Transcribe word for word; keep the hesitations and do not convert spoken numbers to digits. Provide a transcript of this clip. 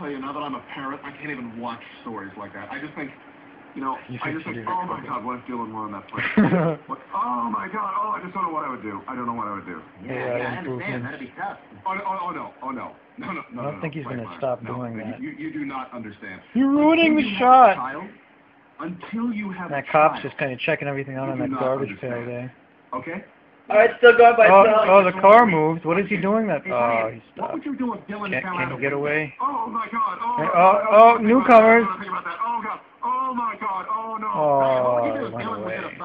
tell you, now that I'm a parent, I can't even watch stories like that. I just think, you know, You I just think, oh my God, what if Dylan were on that plane? What, oh my God, oh, I just don't know what I would do. I don't know what I would do. Yeah, Yeah, yeah, I understand. improvements. That'd be tough. Oh, no, oh, oh no, oh no. No, no, no, I don't no, think no. he's Wait, gonna Myra. stop no, doing you, that. You, you do not understand. You're ruining Until the you shot! have a child, until you have That a cop's child, just kind of checking everything out you on do that not garbage pail understand. there. Okay? Alright, still going by Oh, itself. oh, the car moved. What is he doing? That? Hey, Oh, Brian, he what stopped. would you do if Dylan Can't, fell out can't of get window? away. Oh my God! Oh, Hey, my oh, God. oh, Think about that. newcomers. Think about that. Oh God! Oh my God! Oh no! Oh, Hey, what would you do if went Dylan was in a away.